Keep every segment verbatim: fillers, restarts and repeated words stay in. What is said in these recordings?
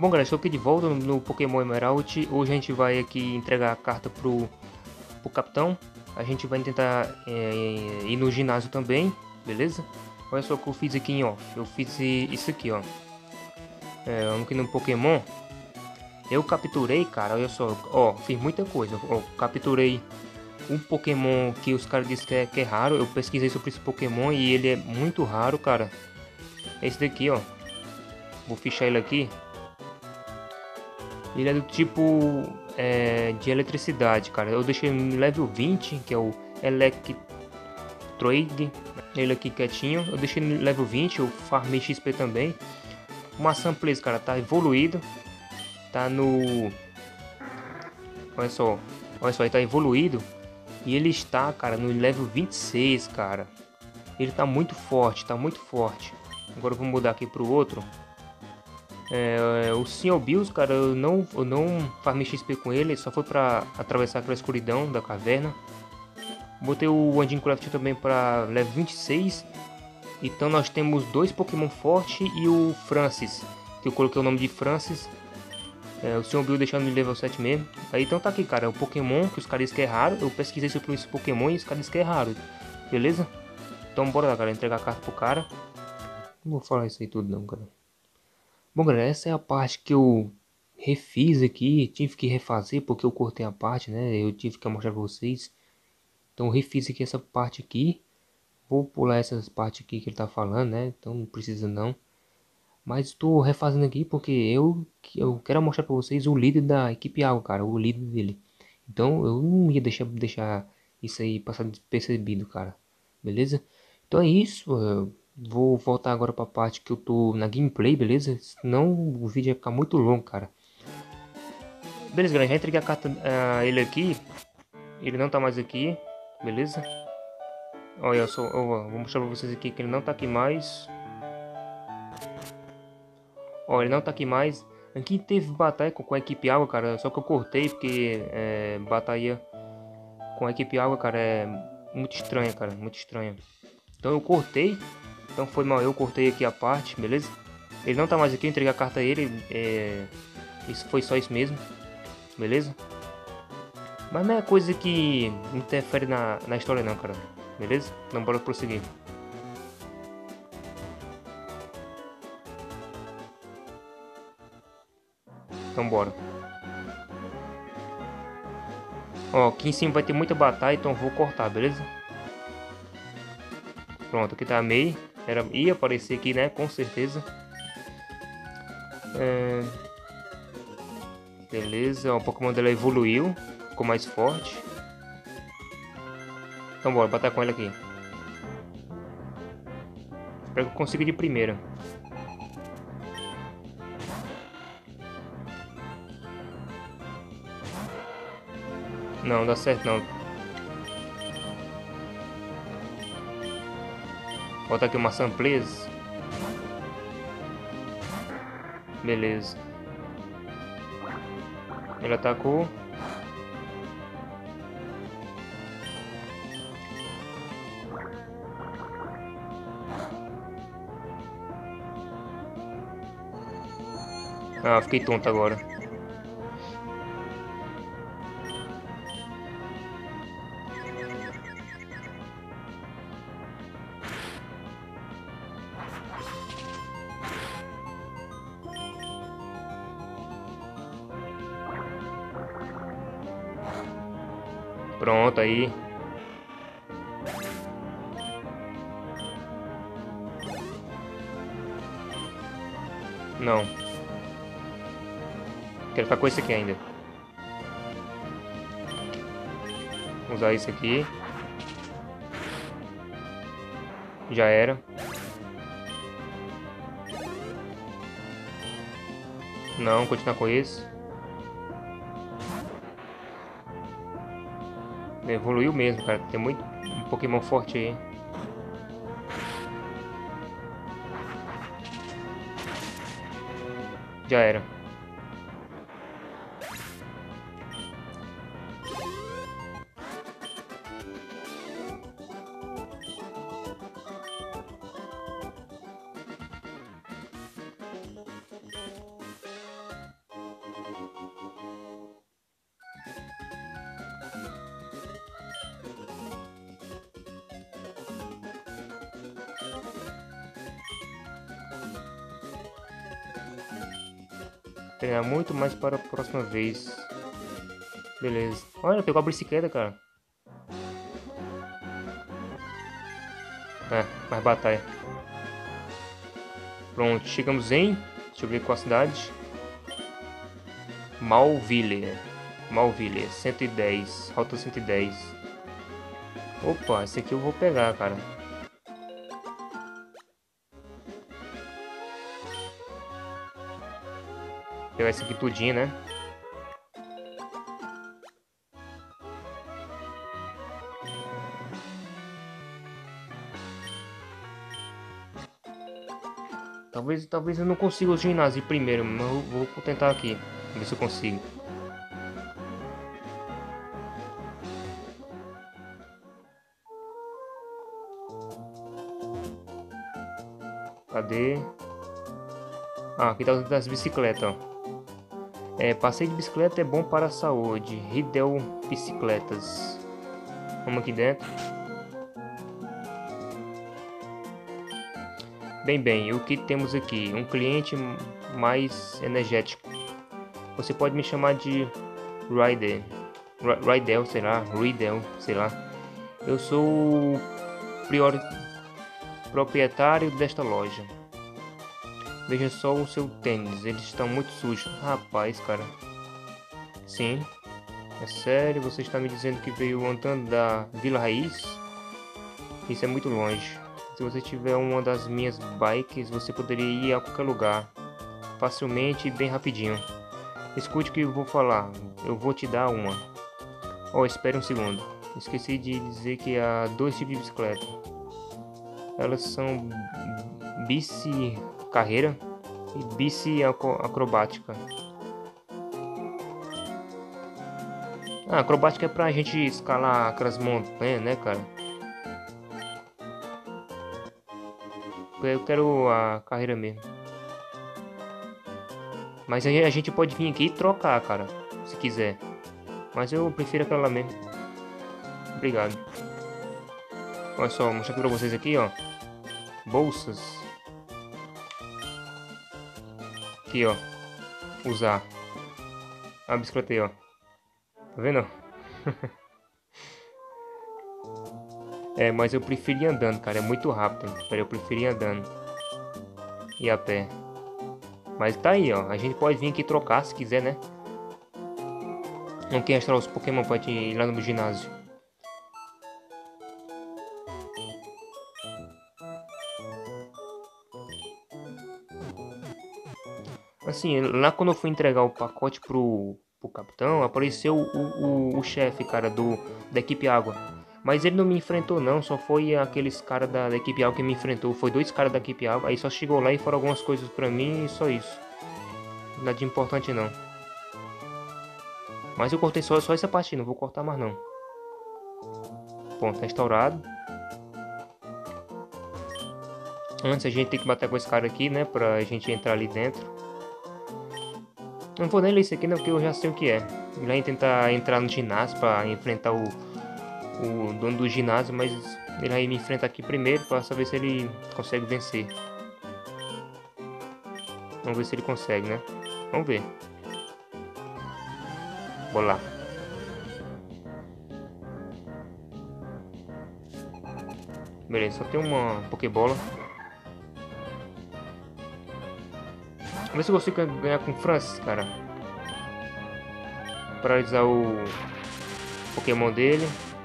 Bom, galera, estou aqui de volta no Pokémon Emerald. Hoje a gente vai aqui entregar a carta pro, pro capitão. A gente vai tentar é, ir no ginásio também, beleza? Olha só o que eu fiz aqui em off. Eu fiz isso aqui, ó. É, aqui no Pokémon. Eu capturei, cara, olha só. Ó, fiz muita coisa. Ó, capturei um Pokémon que os caras dizem que é, que é raro. Eu pesquisei sobre esse Pokémon e ele é muito raro, cara. É esse daqui, ó. Vou fichar ele aqui. Ele é do tipo é, de eletricidade, cara. Eu deixei no level vinte, que é o Electroid. Ele aqui quietinho. Eu deixei no level vinte, eu farmei X P também. O Maçã Place, cara, tá evoluído. Tá no... Olha só. Olha só, ele tá evoluído. E ele está, cara, no level vinte e seis, cara. Ele tá muito forte, tá muito forte. Agora eu vou mudar aqui pro outro. É, o senhor Bills, cara, eu não, eu não farmei X P com ele, só foi pra atravessar aquela escuridão da caverna. Botei o Andincraft também para level vinte e seis. Então nós temos dois Pokémon fortes e o Francis, que eu coloquei o nome de Francis. É, o senhor Bill deixando de level sete mesmo. Aí então tá aqui, cara, é o Pokémon que os caras dizem que é raro. Eu pesquisei sobre esse Pokémon e os caras dizem que é raro. Beleza? Então bora lá, cara, entregar a carta pro cara. Não vou falar isso aí tudo não, cara. Bom, galera, essa é a parte que eu refiz aqui, tive que refazer porque eu cortei a parte, né? Eu tive que mostrar pra vocês. Então eu refiz aqui essa parte aqui. Vou pular essas partes aqui que ele tá falando, né? Então não precisa não. Mas estou refazendo aqui porque eu, eu quero mostrar pra vocês o líder da equipe água, cara. O líder dele. Então eu não ia deixar, deixar isso aí passar despercebido, cara. Beleza? Então é isso. Eu vou voltar agora pra parte que eu tô na gameplay, beleza? Senão o vídeo vai ficar muito longo, cara. Beleza, galera. Já entreguei a carta a ele aqui. Ele não tá mais aqui. Beleza? Olha só. Eu vou mostrar pra vocês aqui que ele não tá aqui mais. Ó, ele não tá aqui mais. Aqui teve batalha com, com a equipe água, cara. Só que eu cortei porque é, batalha com a equipe água, cara, é muito estranha, cara. Muito estranha. Então eu cortei. Então foi mal, eu cortei aqui a parte, beleza? Ele não tá mais aqui, eu entreguei a carta a ele. É, isso foi só isso mesmo, beleza? Mas não é coisa que interfere na, na história não, cara. Beleza? Então bora prosseguir. Então bora. Ó, aqui em cima vai ter muita batalha, então eu vou cortar, beleza? Pronto, aqui tá a May. Era, ia aparecer aqui, né? Com certeza. É... Beleza, o Pokémon dela evoluiu. Ficou mais forte. Então bora, batalhar com ela aqui. Espero que eu consiga de primeira. Não, dá certo não. Bota aqui uma Sunplace. Beleza. Ele atacou. Ah, fiquei tonto agora. Pronto, aí. Não. Quero ficar com esse aqui ainda. Vou usar isso aqui. Já era. Não, continuar com esse. Evoluiu mesmo, cara. Tem muito um Pokémon forte aí. Já era. treinar muito mais para a próxima vez. Beleza. Olha, pegou a bicicleta, cara. É, mais batalha. Pronto, chegamos em... Deixa eu ver qual a cidade. Malville. Malville, cento e dez. Rota cento e dez. Opa, esse aqui eu vou pegar, cara. Vou pegar esse aqui tudinho, né? Talvez, talvez eu não consiga o ginásio primeiro, mas eu vou tentar aqui. Ver se eu consigo. Cadê? Ah, aqui tá das bicicletas, ó. É, passeio de bicicleta é bom para a saúde. Ridel Bicicletas. Vamos aqui dentro. Bem, bem, o que temos aqui? Um cliente mais energético. Você pode me chamar de Rydell. Rydell, sei lá. Rydell, sei lá. Eu sou o prior... proprietário desta loja. Veja só o seu tênis, eles estão muito sujos. Rapaz, cara. Sim. É sério, você está me dizendo que veio andando da Vila Raiz? Isso é muito longe. Se você tiver uma das minhas bikes, você poderia ir a qualquer lugar. Facilmente e bem rapidinho. Escute o que eu vou falar. Eu vou te dar uma. Oh, espere um segundo. Esqueci de dizer que há dois tipos de bicicleta. Elas são bici carreira e bici acrobática. Ah, acrobática é pra gente escalar aquelas montanhas, né, cara? Eu quero a carreira mesmo. Mas aí a gente pode vir aqui e trocar, cara, se quiser. Mas eu prefiro aquela mesmo. Obrigado. Olha só, vou mostrar aqui pra vocês aqui, ó. Bolsas. Aqui, ó. Usar. A bicicleta aí, ó. Tá vendo? É, mas eu preferi andando, cara. É muito rápido. Eu preferi andando. E a pé. Mas tá aí, ó. A gente pode vir aqui trocar se quiser, né? Não quer restaurar os Pokémon pra gente ir lá no ginásio. Assim, lá quando eu fui entregar o pacote pro, pro capitão, apareceu o, o, o chefe, cara, do, da equipe água. Mas ele não me enfrentou não, só foi aqueles caras da, da equipe água que me enfrentou. Foi dois caras da equipe água, aí só chegou lá e foram algumas coisas pra mim e só isso. Nada de importante não. Mas eu cortei só, só essa parte, não vou cortar mais não. Ponto restaurado. Antes a gente tem que bater com esse cara aqui, né, pra gente entrar ali dentro. Não vou nem ler isso aqui não, porque eu já sei o que é. Eu já ia tentar entrar no ginásio pra enfrentar o, o dono do ginásio, mas ele vai me enfrentar aqui primeiro pra saber se ele consegue vencer. Vamos ver se ele consegue, né? Vamos ver. Bora lá. Beleza, só tem uma Pokébola. Vamos ver se eu consigo ganhar com o Francis, cara. Paralisar o Pokémon dele.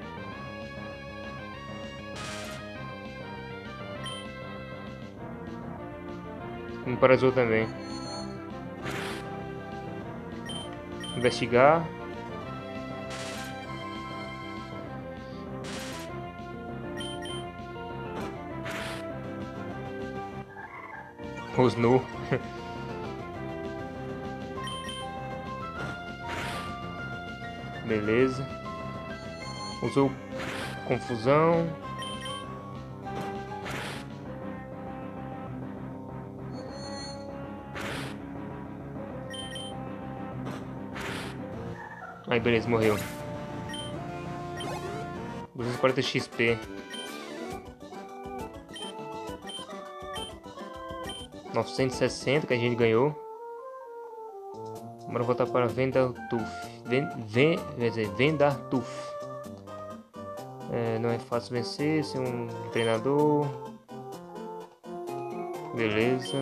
Me paralisou também. Investigar. Rosnou. Beleza. Usou confusão. Aí beleza, morreu. duzentos e quarenta X P. novecentos e sessenta que a gente ganhou. Bora voltar para Vendartuf. Ven, ven, quer dizer, Vendartuf. É, não é fácil vencer sem um treinador. Beleza.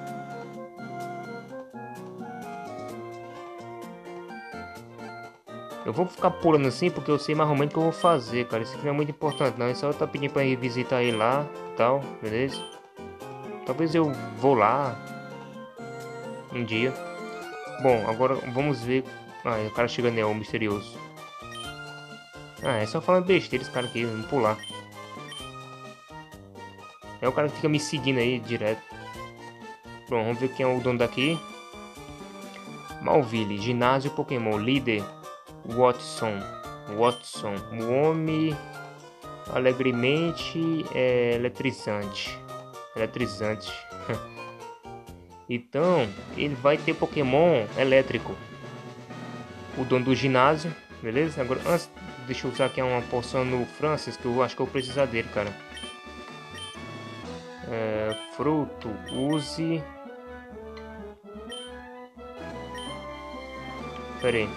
Eu vou ficar pulando assim porque eu sei mais ou menos o que eu vou fazer, cara. Isso aqui não é muito importante, não. É só eu tá pedindo pra ir visitar ele lá e tal, beleza? Talvez eu vou lá um dia. Bom, agora vamos ver. Ah, o cara chega nele, o misterioso. Ah, é só falando besteira esse cara aqui, vamos pular. É o cara que fica me seguindo aí direto. Bom, vamos ver quem é o dono daqui. Malville, ginásio Pokémon, líder Watson. Watson, o homem alegremente é eletrizante. Eletrizante. Então, ele vai ter Pokémon elétrico. O dono do ginásio, beleza? Agora, antes, deixa eu usar aqui uma poção no Francis, que eu acho que eu vou precisar dele, cara. É, fruto, use. Pera aí.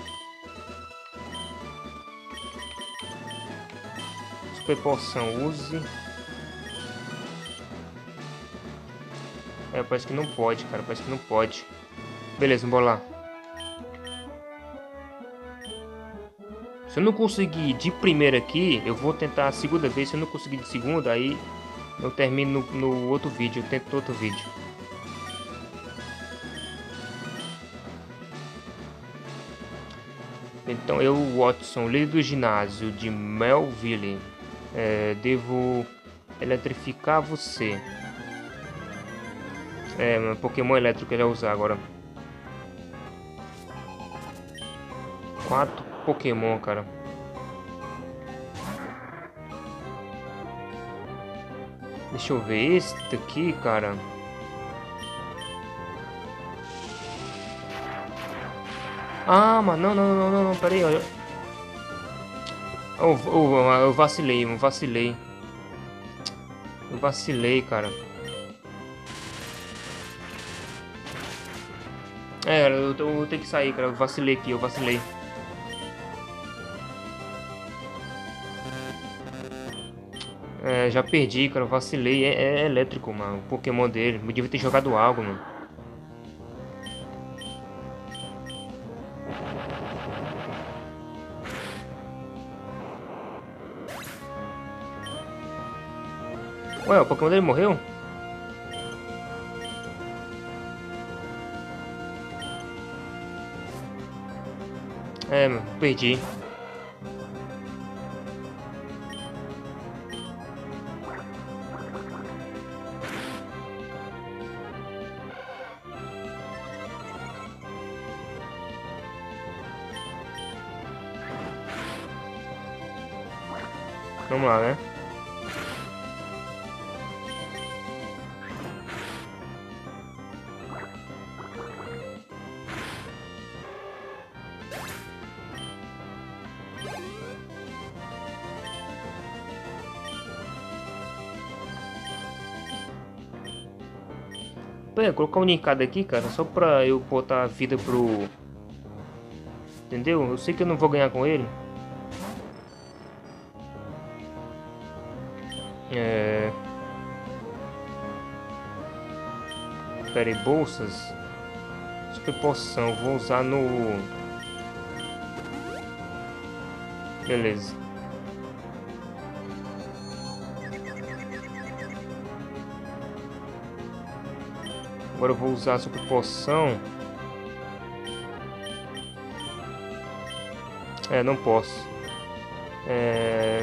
Super poção, use. É, parece que não pode, cara. Parece que não pode. Beleza, vamos lá. Se eu não conseguir de primeira aqui, eu vou tentar a segunda vez. Se eu não conseguir de segunda, aí eu termino no, no outro vídeo. Eu tento no outro vídeo. Então eu, Watson, líder do ginásio de Melville, é, devo eletrificar você. É, meu Pokémon elétrico que ele vai usar agora. Quatro Pokémon, cara. Deixa eu ver esse daqui, cara. Ah, mas não, não, não, não, não, pera aí, olha. Eu, eu, eu vacilei, eu vacilei. Eu vacilei, cara. É, eu, eu vou ter que sair, cara. Eu vacilei aqui, eu vacilei. É, já perdi, cara. Eu vacilei. É, é elétrico, mano. O Pokémon dele. Eu devia ter jogado algo, mano. Ué, o Pokémon dele morreu? É, mano. Perdi. Vamos lá, né? Pô, é, colocar um linkado aqui, cara, só pra eu botar a vida pro... Entendeu? Eu sei que eu não vou ganhar com ele. É... Pera aí, bolsas. Super poção, vou usar no... Beleza. Agora eu vou usar a super poção. É, não posso. É...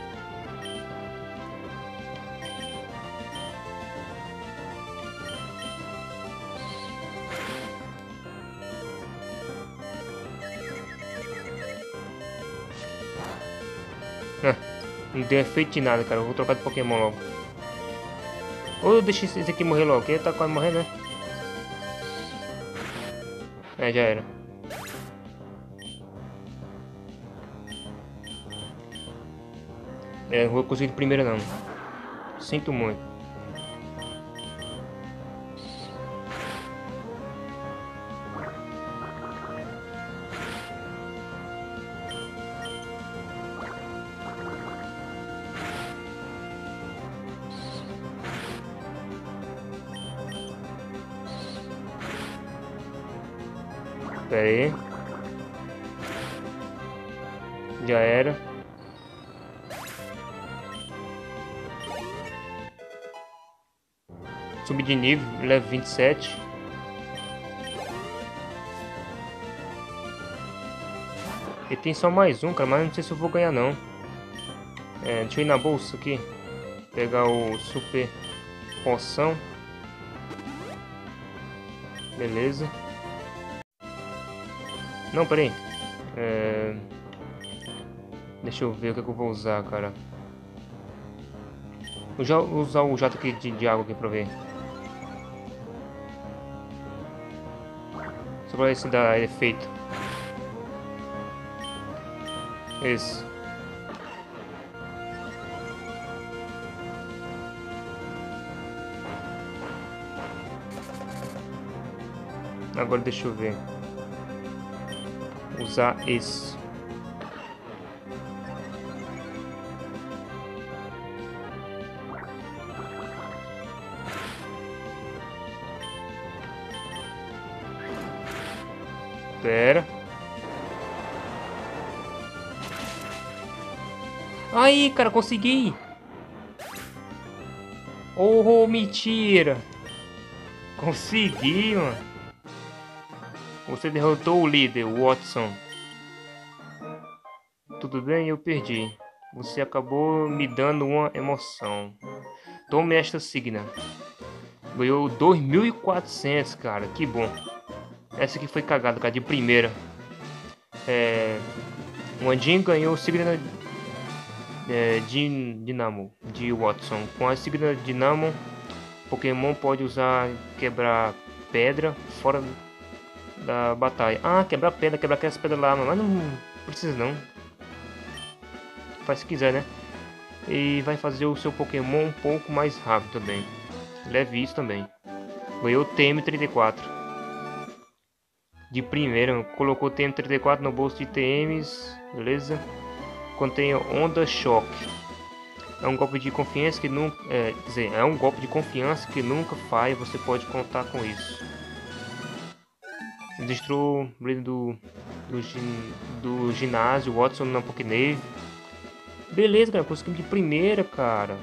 Não deu efeito de nada, cara. Eu vou trocar de Pokémon logo. Ou eu deixo esse aqui morrer logo, que ele tá quase morrendo, né? É, já era. É, não vou conseguir de primeira não. Sinto muito. Pera aí. Já era. Subir de nível, level vinte e sete. E tem só mais um, cara, mas não sei se eu vou ganhar não. É, deixa eu ir na bolsa aqui. Pegar o super poção. Beleza. Não, peraí. É... Deixa eu ver o que, é que eu vou usar, cara. Vou já usar o jato aqui de, de água aqui pra ver. Só pra ver se dá efeito. Isso. Agora deixa eu ver. Usar esse. Pera. Aí, cara, consegui. Oh, mentira. Consegui, mano. Você derrotou o líder, Watson. Tudo bem, eu perdi. Você acabou me dando uma emoção. Tome esta signa. Ganhou dois mil e quatrocentos, cara. Que bom. Essa aqui foi cagada, cara, de primeira. É... O Andin ganhou signa é, de Dinamo, de Watson. Com a signa Dinamo, Pokémon pode usar quebrar pedra fora da batalha. Ah, quebrar pedra, quebrar aquelas pedras lá, mas não precisa não. Faz se quiser, né? E vai fazer o seu Pokémon um pouco mais rápido também. Leve isso também. Ganhou T M trinta e quatro. De primeira, colocou T M trinta e quatro no bolso de T Ms, beleza? Contém Onda Choque. É um golpe de confiança que nunca, é, quer dizer, é um golpe de confiança que nunca falha. Você pode contar com isso. Destrou o brilho do, do, do ginásio Watson na Pokénave. Beleza, cara, conseguimos de primeira, cara.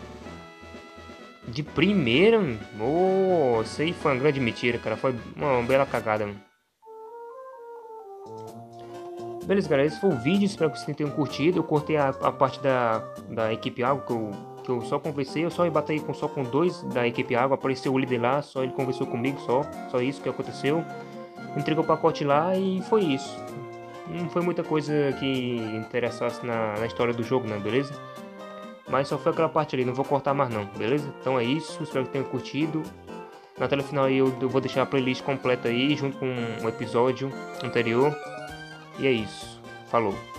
De primeira, oh, isso aí foi uma grande mentira, cara. Foi uma bela cagada, mano. Beleza, galera, esse foi o vídeo, espero que vocês tenham curtido. Eu cortei a, a parte da, da equipe água, que eu, que eu só conversei. Eu só batei com, só com dois da equipe água, apareceu o líder lá, só ele conversou comigo, só, só isso que aconteceu. Entregou o pacote lá e foi isso. Não foi muita coisa que interessasse na, na história do jogo, não, beleza? Mas só foi aquela parte ali, não vou cortar mais não, beleza? Então é isso, espero que tenham curtido. Na tela final aí eu, eu vou deixar a playlist completa aí, junto com um episódio anterior. E é isso. Falou.